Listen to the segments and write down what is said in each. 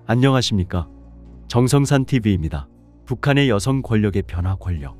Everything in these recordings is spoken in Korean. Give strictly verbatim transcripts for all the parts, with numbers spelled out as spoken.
안녕하십니까? 정성산티비입니다. 북한의 여성 권력의 변화 권력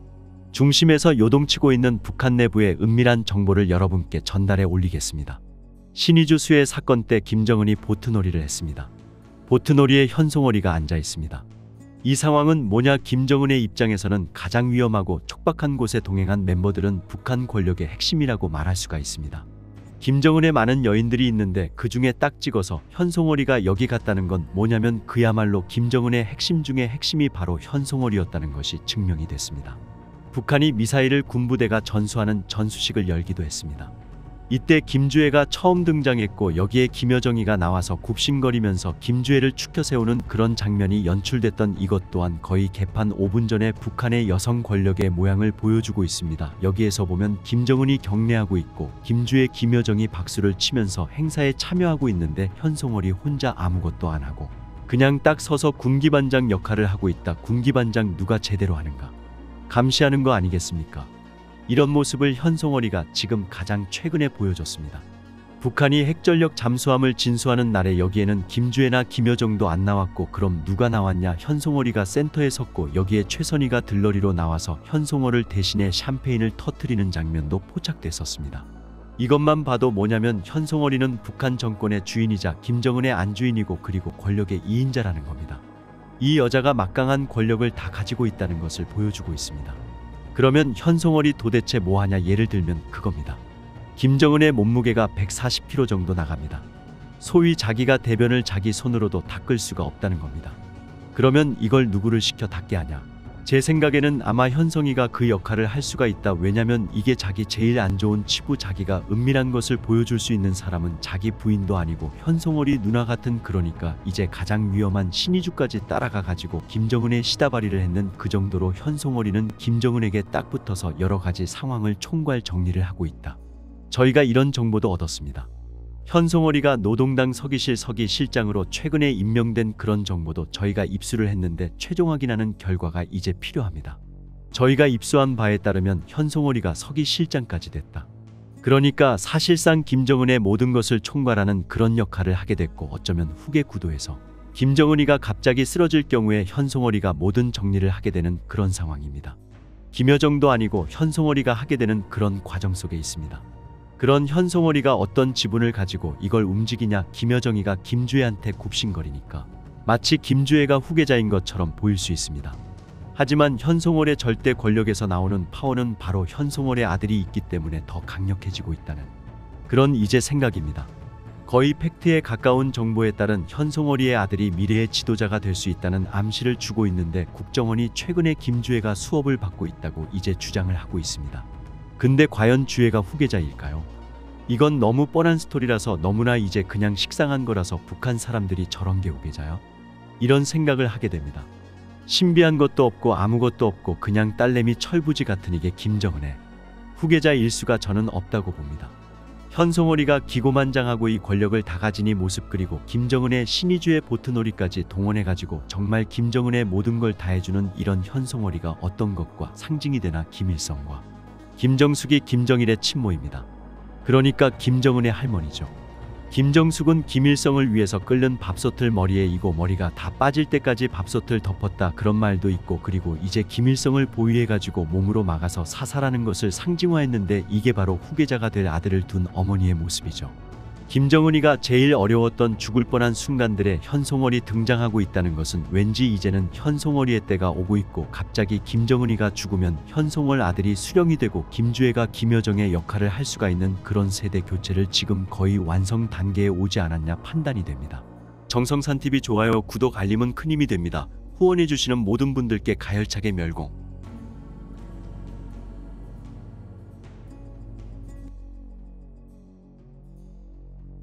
중심에서 요동치고 있는 북한 내부의 은밀한 정보를 여러분께 전달해 올리겠습니다. 신의주 수해 사건 때 김정은이 보트놀이를 했습니다. 보트놀이에 현송월이가 앉아 있습니다. 이 상황은 뭐냐? 김정은의 입장에서는 가장 위험하고 촉박한 곳에 동행한 멤버들은 북한 권력의 핵심이라고 말할 수가 있습니다. 김정은의 많은 여인들이 있는데 그 중에 딱 찍어서 현송월이가 여기 갔다는 건 뭐냐면 그야말로 김정은의 핵심 중의 핵심이 바로 현송월이었다는 것이 증명이 됐습니다. 북한이 미사일을 군부대가 전수하는 전수식을 열기도 했습니다. 이때 김주애가 처음 등장했고 여기에 김여정이가 나와서 굽신거리면서 김주애를 추켜 세우는 그런 장면이 연출됐던 이것 또한 거의 개판 오 분 전에 북한의 여성 권력의 모양을 보여주고 있습니다. 여기에서 보면 김정은이 경례하고 있고 김주애, 김여정이 박수를 치면서 행사에 참여하고 있는데 현송월이 혼자 아무것도 안 하고 그냥 딱 서서 군기반장 역할을 하고 있다. 군기반장 누가 제대로 하는가? 감시하는 거 아니겠습니까? 이런 모습을 현송월이가 지금 가장 최근에 보여줬습니다. 북한이 핵전력 잠수함을 진수하는 날에 여기에는 김주애나 김여정도 안 나왔고 그럼 누가 나왔냐? 현송월이가 센터에 섰고 여기에 최선희가 들러리로 나와서 현송월을 대신해 샴페인을 터뜨리는 장면도 포착됐었습니다. 이것만 봐도 뭐냐면 현송월이는 북한 정권의 주인이자 김정은의 안주인이고 그리고 권력의 이인자라는 겁니다. 이 여자가 막강한 권력을 다 가지고 있다는 것을 보여주고 있습니다. 그러면 현송월이 도대체 뭐하냐? 예를 들면 그겁니다. 김정은의 몸무게가 백사십 킬로그램 정도 나갑니다. 소위 자기가 대변을 자기 손으로도 닦을 수가 없다는 겁니다. 그러면 이걸 누구를 시켜 닦게 하냐? 제 생각에는 아마 현송이가 그 역할을 할 수가 있다. 왜냐면 이게 자기 제일 안 좋은 치부, 자기가 은밀한 것을 보여줄 수 있는 사람은 자기 부인도 아니고 현송월이 누나 같은, 그러니까 이제 가장 위험한 신의주까지 따라가 가지고 김정은의 시다바리를 했는 그 정도로 현송월이는 김정은에게 딱 붙어서 여러 가지 상황을 총괄 정리를 하고 있다. 저희가 이런 정보도 얻었습니다. 현송월이가 노동당 서기실 서기실장으로 최근에 임명된 그런 정보도 저희가 입수를 했는데 최종 확인하는 결과가 이제 필요합니다. 저희가 입수한 바에 따르면 현송월이가 서기실장까지 됐다. 그러니까 사실상 김정은의 모든 것을 총괄하는 그런 역할을 하게 됐고 어쩌면 후계 구도에서 김정은이가 갑자기 쓰러질 경우에 현송월이가 모든 정리를 하게 되는 그런 상황입니다. 김여정도 아니고 현송월이가 하게 되는 그런 과정 속에 있습니다. 그런 현송월이가 어떤 지분을 가지고 이걸 움직이냐? 김여정이가 김주애한테 굽신거리니까 마치 김주애가 후계자인 것처럼 보일 수 있습니다. 하지만 현송월의 절대 권력에서 나오는 파워는 바로 현송월의 아들이 있기 때문에 더 강력해지고 있다는 그런 이제 생각입니다. 거의 팩트에 가까운 정보에 따른 현송월이의 아들이 미래의 지도자가 될 수 있다는 암시를 주고 있는데 국정원이 최근에 김주애가 수업을 받고 있다고 이제 주장을 하고 있습니다. 근데 과연 주애가 후계자일까요? 이건 너무 뻔한 스토리라서 너무나 이제 그냥 식상한 거라서 북한 사람들이 저런 게 후계자야? 이런 생각을 하게 됩니다. 신비한 것도 없고 아무것도 없고 그냥 딸내미 철부지 같은 이게 김정은의 후계자일 수가 저는 없다고 봅니다. 현송월이가 기고만장하고 이 권력을 다 가진 이 모습, 그리고 김정은의 신의주의 보트놀이까지 동원해가지고 정말 김정은의 모든 걸 다 해주는 이런 현송월이가 어떤 것과 상징이 되나? 김일성과 김정숙이 김정일의 친모입니다. 그러니까 김정은의 할머니죠. 김정숙은 김일성을 위해서 끓는 밥솥을 머리에 이고 머리가 다 빠질 때까지 밥솥을 덮었다, 그런 말도 있고, 그리고 이제 김일성을 보위해가지고 몸으로 막아서 사살하는 것을 상징화했는데 이게 바로 후계자가 될 아들을 둔 어머니의 모습이죠. 김정은이가 제일 어려웠던 죽을 뻔한 순간들에 현송월이 등장하고 있다는 것은 왠지 이제는 현송월이의 때가 오고 있고 갑자기 김정은이가 죽으면 현송월 아들이 수령이 되고 김주애가 김여정의 역할을 할 수가 있는 그런 세대 교체를 지금 거의 완성 단계에 오지 않았냐 판단이 됩니다. 정성산티비 좋아요, 구독, 알림은 큰 힘이 됩니다. 후원해주시는 모든 분들께 가열차게 멸공.